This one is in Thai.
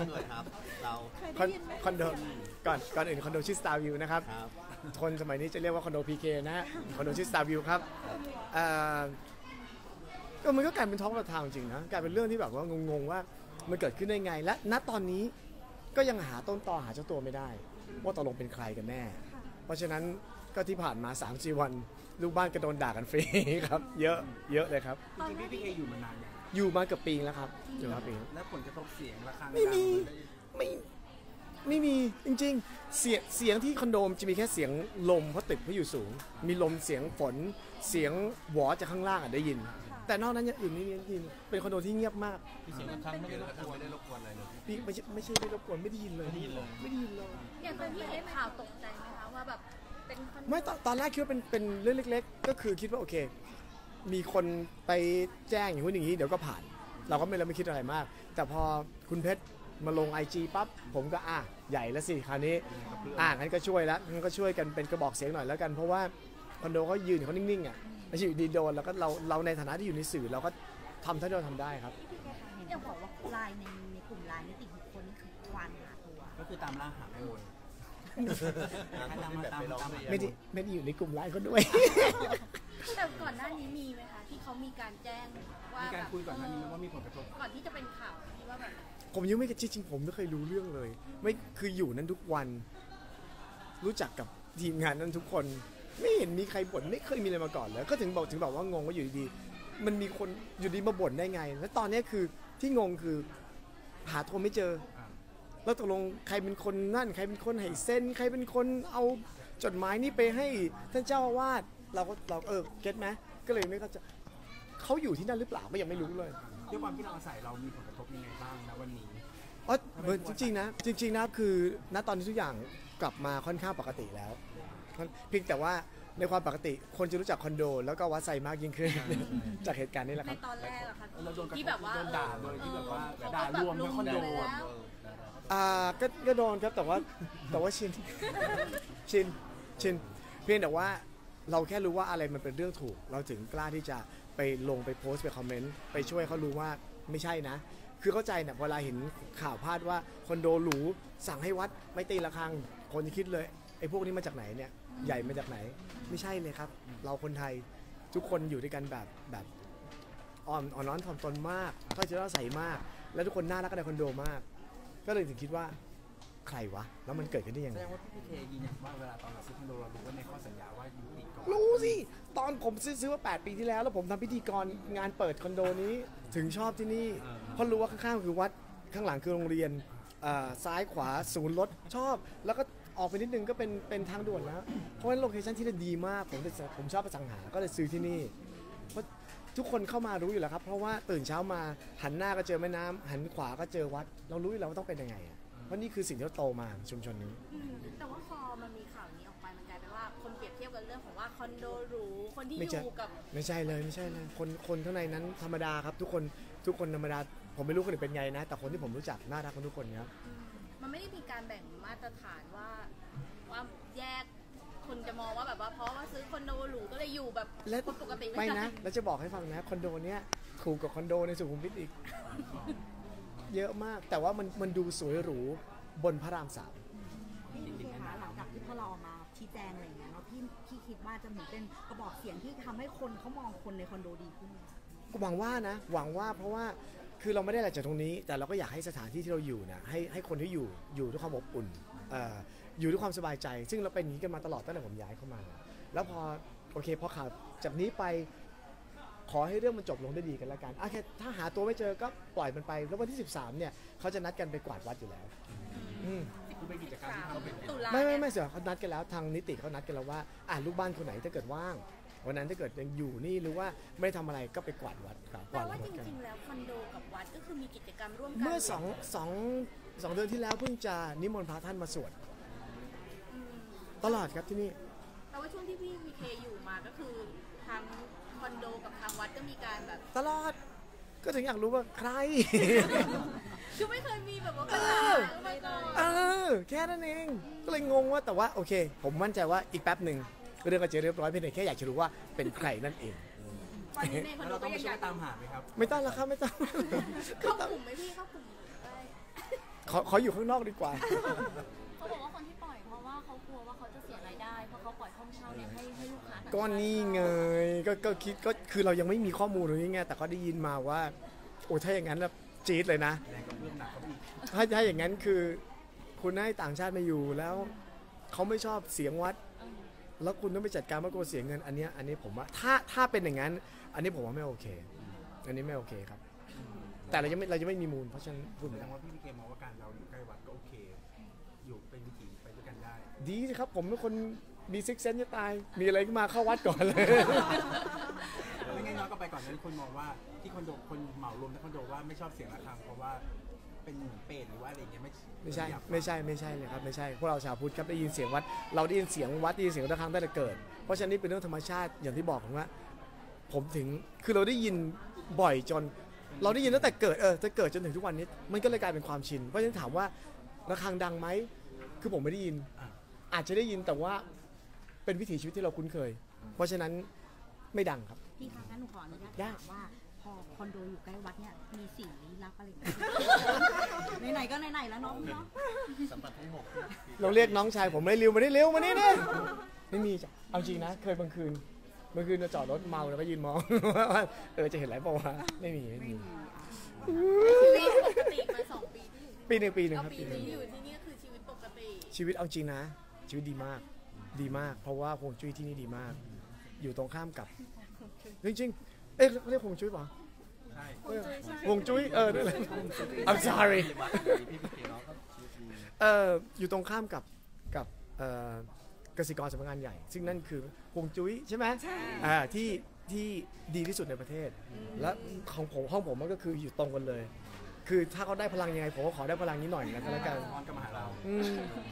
หน่อยครับเราคอนโดก่อนอื่นคอนโดชื่อ Star View นะครับคนสมัยนี้จะเรียกว่าคอนโด PK นะฮะคอนโดชื่อ Star View ครับก็มันก็กลายเป็นท้องประทาวจริงนะกลายเป็นเรื่องที่แบบว่างงว่ามันเกิดขึ้นได้ไงและณตอนนี้ก็ยังหาต้นตอหาเจ้าตัวไม่ได้ว่าตกลงเป็นใครกันแน่เพราะฉะนั้นก็ที่ผ่านมา 3-4 วันลูกบ้านก็โดนด่ากันฟรีครับเยอะเลยครับจริงๆพี่อยู่มานานยังอยู่มาเกือบปีแล้วครับอยู่มาปีแล้วผลกระทบเสียงราคาไม่มีจริงๆเสียงที่คอนโดจะมีแค่เสียงลมเพราะตึกเขาอยู่สูงมีลมเสียงฝนเสียงหวอจากข้างล่างได้ยินแต่นอกนั้นอย่างอื่นไม่ได้ยินเป็นคอนโดที่เงียบมากเสียงครั้งไม่ได้รบกวนอะไรเลยพี่ไม่ใช่ไม่รบกวนไม่ได้ยินเลยอย่างตอนที่เห็นข่าวตกใจไหมคะว่าแบบเป็นไม่ตอนแรกคิดว่าเป็นเรื่องเล็กๆก็คือคิดว่าโอเคมีคนไปแจ้งอย่างนู้นอย่างนี้เดี๋ยวก็ผ่านเราก็ไม่คิดอะไรมากแต่พอคุณเพชรมาลง IG ปั๊บผมก็ใหญ่แล้วสิคราวนี้งั้นก็ช่วยแล้วงั้นก็ช่วยกันเป็นกระบอกเสียงหน่อยแล้วกันเพราะว่าคอนโดเขายืนเขานิ่งๆไม่ใช่อยู่ดีโดนแล้วก็เราในฐานะที่อยู่ในสื่อเราก็ทำเท่าที่เราทำได้ครับอย่างบอกว่าไลน์ในกลุ่มไลน์นิติบุคคลนี่คือควานหาตัวก็คือตามล่าหาไม่หมดไม่ได้อยู่ในกลุ่มไลน์เขาด้วยแต่ก่อนหน้านี้มีไหมคะที่เขามีการแจ้งว่ามีการคุยก่อนหน้านี้ว่ามีผลกระทบก่อนที่จะเป็นข่าวที่ว่าแบบผมยังไม่จริงผมไม่เคยรู้เรื่องเลยไม่คืออยู่นั้นทุกวันรู้จักกับทีมงานนั้นทุกคนไม่เห็นมีใครบ่นไม่เคยมีอะไรมาก่อนแล้วก็ถึงบอกว่างงว่าอยู่ดีๆมันมีคนอยู่ดีมาบ่นได้ไงแล้วตอนนี้คือที่งงคือหาโทรไม่เจอแล้วตกลงใครเป็นคนนั่นใครเป็นคนให้เซ็นใครเป็นคนเอาจดหมายนี้ไปให้ท่านเจ้าอาวาสเราเก็ตไหมก็เลยไม่เข้าใจเขาอยู่ที่นั่นหรือเปล่าก็ยังไม่รู้เลยด้วยความที่เราอาศัยเรามีผลกระทบยังไงบ้างนะวันนี้จริงๆนะคือณตอนนี้ทุกอย่างกลับมาค่อนข้างปกติแล้วเพียงแต่ว่าในความปกติคนจะรู้จักคอนโดแล้วก็วัดไซมากยิ่งขึ้นจากเหตุการณ์นี้แหละครับในตอนแรกอะค่ะที่แบบว่าโดนด่าเลยที่แบบว่าด่ารวมทั้งคอนโดก็โดนครับแต่ว่าชินเพียงแต่ว่าเราแค่รู้ว่าอะไรมันเป็นเรื่องถูกเราถึงกล้าที่จะไปลงไปโพสต์ไปคอมเมนต์ไปช่วยเขารู้ว่าไม่ใช่นะคือเข้าใจเนี่ยเวลาเห็นข่าวพาดว่าคอนโดหรูสั่งให้วัดไม่ตีระฆังคนจะคิดเลยไอ้พวกนี้มาจากไหนเนี่ยใหญ่มาจากไหนไม่ใช่เลยครับเราคนไทยทุกคนอยู่ด้วยกันแบบอ่อนน้อมถ่อมตนมากเข้าใจว่าใส่มากแล้วทุกคนน่ารักกันในคอนโดมากก็เลยถึงคิดว่าใครวะแล้วมันเกิดขึ้นได้ยังไงแสดงว่าพี่เคยืนยันว่าเวลาตอนเราซื้อคอนโดเรารู้ว่าในข้อสัญญาว่ายุติก่อนรู้สิตอนผมซื้อมา8 ปีที่แล้วผมทำพิธีกรงานเปิดคอนโดนี้ถึงชอบที่นี่เพราะรู้ว่าข้างๆคือวัดข้างหลังคือโรงเรียนซ้ายขวาศูนย์รถชอบแล้วก็ออกไปนิดนึงก็เป็นทางด่วนแล้วเพราะฉะนั้นโลเคชั่นที่นี่ดีมากผมชอบอสังหาก็เลยซื้อที่นี่เพราะทุกคนเข้ามารู้อยู่แล้วครับเพราะว่าตื่นเช้ามาหันหน้าก็เจอแม่น้ำหันขวาก็เจอวัดเรารู้อยู่แล้วว่าต้องเป็นยังไงเพราะนี่คือสิ่งที่เราโตมาชุมชนนี้แต่ว่าพอมันมีข่าวนี้ออกไปมันกลายเป็นว่าคนเปรียบเทียบกันเรื่องของว่าคอนโดหรูคนที่อยู่กับไม่ใช่เลยคนข้างในนั้นธรรมดาครับทุกคนธรรมดาผมไม่รู้คนอื่นเป็นไงนะแต่คนที่ผมรู้จักน่ารักกันทุกคนครับมันไม่ได้มีการแบ่งมาตรฐานว่าแยกคนจะมองว่าแบบว่าเพราะว่าซื้อคอนโดหรูก็เลยอยู่แบบคนปกติไม่นะแล้วจะบอกให้ฟังนะคอนโดเนี้ยถูกกว่าคอนโดในสุขุมวิทอีกเยอะมากแต่ว่ามันดูสวยหรูบนพระราม3 พี่เคคะหลังจากที่พวกเรามาชี้แจงอะไรอย่างเงี้ยเนาะพี่คิดว่าจะเหมือนเป็นกระบอกเสียงที่ทำให้คนเขามองคนในคอนโดดีขึ้นหวังว่าเพราะว่าคือเราไม่ได้อะไรจากตรงนี้แต่เราก็อยากให้สถานที่ที่เราอยู่นะให้คนที่อยู่ด้วยความอบอุ่นอยู่ด้วยความสบายใจซึ่งเราเป็นอย่างนี้กันมาตลอดตั้งแต่ผมย้ายเข้ามาแล้วพอข่าวจากนี้ไปขอให้เรื่องมันจบลงได้ดีกันแล้วกันโอเคถ้าหาตัวไม่เจอก็ปล่อยมันไปแล้ววันที่13เนี่ยเขาจะนัดกันไปกวาดวัดอยู่แล้วคือเป็นกิจกรรมที่เขาเป็นไม่เสือเขานัดกันแล้วทางนิติเขานัดกันแล้วว่าลูกบ้านคนไหนถ้าเกิดว่างวันนั้นถ้าเกิดยังอยู่นี่หรือว่าไม่ทำอะไรก็ไปกวาดวัดครับแต่ว่าจริงๆแล้วคอนโดกับวัดก็คือมีกิจกรรมร่วมกันเมื่อ2 เดือนที่แล้วเพิ่งจะนิมนต์พระท่านมาสวดตลอดครับที่นี่แต่ว่าช่วงที่พี่มีเคอยู่มาก็คือทางคอนโดกับทางวัดก็มีการแบบตลอดก็ถึงอยากรู้ว่าใครคือไม่เคยมีแบบว่าปัญหามาก่อนแค่นั้นเองก็เลยงงว่าแต่ว่าโอเคผมมั่นใจว่าอีกแป๊บหนึ่งเรื่องก็จะเรียบร้อยเพียงแต่แค่อยากจะรู้ว่าเป็นใครนั่นเองตอนนี้ในคอนโดก็ยังตามหาไหมครับไม่ต้องแล้วครับไม่ต้องเข้ากลุ่มไหมพี่เข้ากลุ่มขออยู่ข้างนอกดีกว่าเขาบอกว่าคนที่ปล่อยเพราะว่าเขากลัวว่าเขาจะเสียรายได้เพราะเขาปล่อยห้องเช่าเนี่ยให้ลูกค้าต่างชาติก็นี่ไงก็คิดก็คือเรายังไม่มีข้อมูลตรงนี้ไงแต่ก็ได้ยินมาว่าโอ้ถ้าอย่างนั้นแล้วจี๊ดเลยนะแรงกับเรื่องหนักเขาอีกถ้าอย่างนั้นคือคุณให้ต่างชาติมาอยู่แล้วเขาไม่ชอบเสียงวัด แล้วคุณต้องไปจัดการเมื่อกลัวเสียเงินอันเนี้ยผมว่าถ้าเป็นอย่างนั้น อันนี้ผมว่าไม่โอเค อันนี้ไม่โอเคครับ แต่เราจะไม่มีมูลเพราะฉะนั้นพูดแสไม่ดได้งว่าพี่พีเคมองว่าการเราอยู่ใกล้วัดก็โอเค อยู่เป็นวิถีไปด้วยกันได้ดีสิครับผมเป็นคนมีซิกเซนจะตาย มีอะไรก็มาเข้าวัดก่อนเลยไม่งั้นย้อนกลับไปก่อนนั้นคนมองว่าที่คอนโดคนเหมารวมทั้งคอนโดว่าไม่ชอบเสียงระฆังเพราะว่าเป็นเหมือนเปรตหรือว่าอะไรอย่างเงี้ยไม่ใช่เลยครับไม่ใช่พวกเราชาวพุทธครับได้ยินเสียงวัดเราได้ยินเสียงวัดได้ยินเสียงระฆังตั้งแต่เกิดเพราะฉะนั้นนี่เป็นเรื่องธรรมชาติอย่างที่บอกผมว่า ผมถึงคือเราได้ยินบ่อยจน เราได้ยินตั้งแต่เกิดจะเกิดจนถึงทุกวันนี้มันก็เลยกลายเป็นความชินเพราะฉะนั้นถามว่าระฆังดังไหมคือผมไม่ได้ยิน อาจจะได้ยินแต่ว่าเป็นวิถีชีวิตที่เราคุ้นเคย เพราะฉะนั้นไม่ดังครับพี่คะงั้นหนูขออนุญาตได้ถามว่าพอคอนโดอยู่ใกล้วัดเนี่ยมีสิ่งลี้ลับอะไรไหม ไหนๆก็ไหนๆแล้วเนาะพี่เนาะเราเรียกน้องชายผมเลยเร็วมานี่เร็วมานี่เนี่ยไม่มีจ้ะเอาจริงนะเคยบางคืนเราจอดรถเมาแล้วก็ยืนมอง ว่าจะเห็นอะไรเปล่าวะไม่มีชีวิตปกติมา2 ปีที่อยู่ปีหนึ่งเอาครับปีนี้อยู่ที่นี่คือชีวิตปกติชีวิตเอาจริงนะ ชีวิตดีมาก เพราะว่าฮวงจุ้ยที่นี่ดีมาก อยู่ตรงข้ามกับจริงๆเขาเรียกฮวงจุ้ยป่ะใช่ฮวงจุ้ยนั่นแหละ I'm sorry อยู่ตรงข้ามกับกสิกรสำนักงานใหญ่ ซึ่งนั่นคือฮวงจุ้ยใช่ไหมที่ดีที่สุดในประเทศ และของผมห้องผมมันก็คืออยู่ตรงกันเลย คือถ้าเขาได้พลังยังไงผมก็ขอได้พลังนี้หน่อยนะก็แล้วกันออนกับมาหาเราอืม